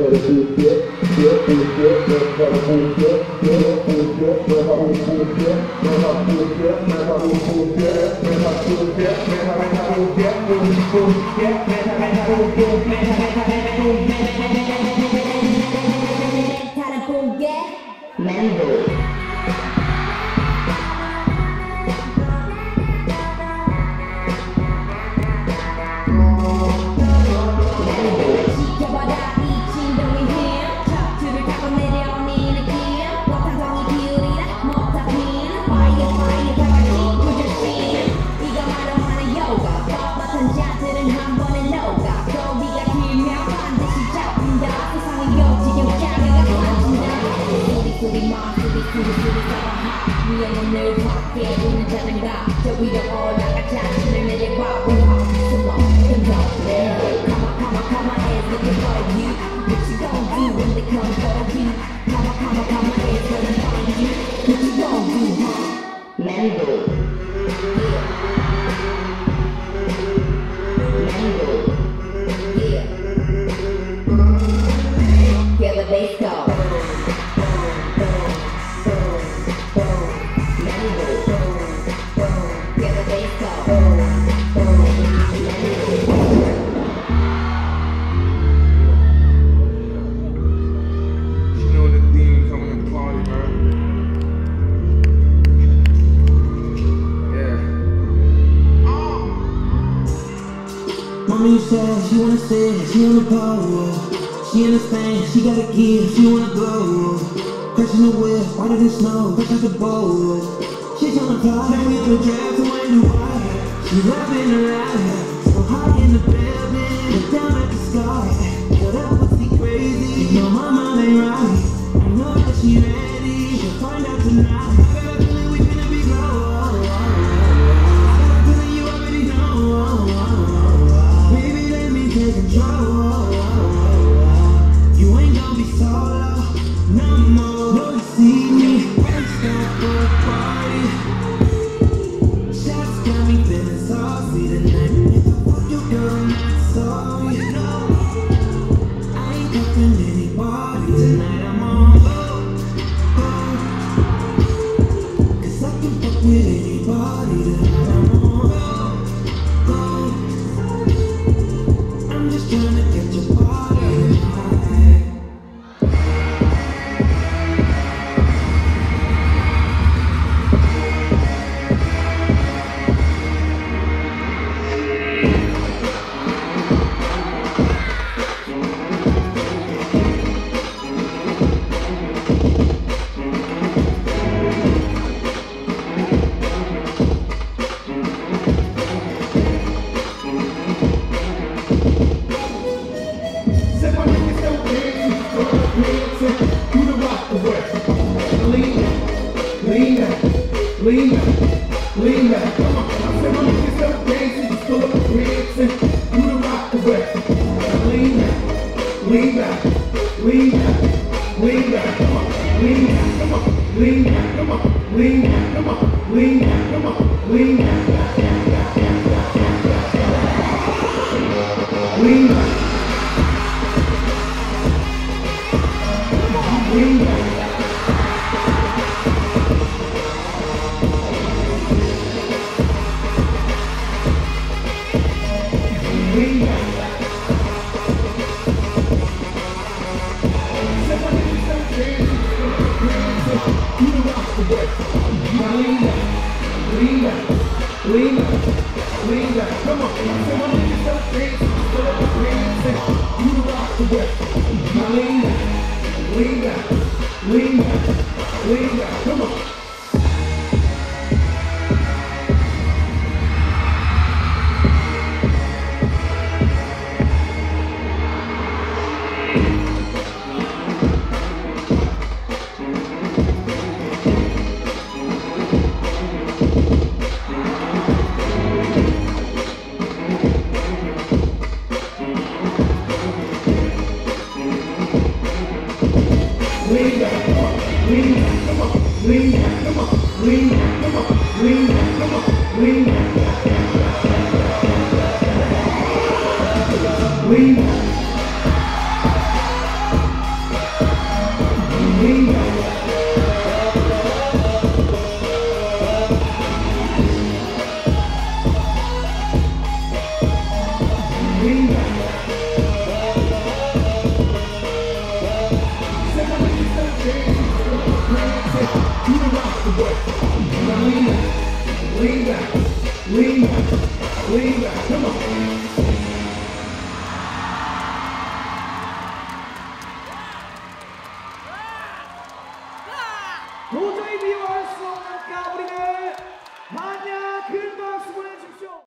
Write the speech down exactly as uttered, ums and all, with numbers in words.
Mommy said she wanna stay, she wanna go. She understands, she gotta give, she wanna go. Crashing the whip, whiter than snow, fresh out the bowl. She's on the clock, now we on the draft, so I know why. She's loving her life, so high in the building, look down at the sky. Girl, that pussy crazy, you know my mind ain't right. I know that she ready, she'll find out tonight. I got a feeling we finna be close. I got a feeling you already know. Baby, let me take control. You ain't gonna be solo no more. No, you see me when stop for a party. Shots got me feeling saucy tonight. If I fuck your girl, I'm not sorry. No, I ain't talking anybody tonight. I'm on go, go. Cause I can fuck with anybody tonight. I'm on go, go. I'm just trying to get your body tonight. Lean back, lean back, come on. I said my niggas so crazy, just pull up the bricks and do the rock the way. Lean back, lean back, lean back, lean back, come on. Lean back, come on. Lean back, come on. Lean back, come on. Lean back, come on. Lean back, lean back, lean back. lean back, lean back, lean back. Come on.